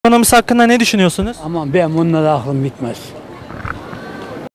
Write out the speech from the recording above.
Ekonomisi hakkında ne düşünüyorsunuz? Aman ben bununla da aklım bitmez.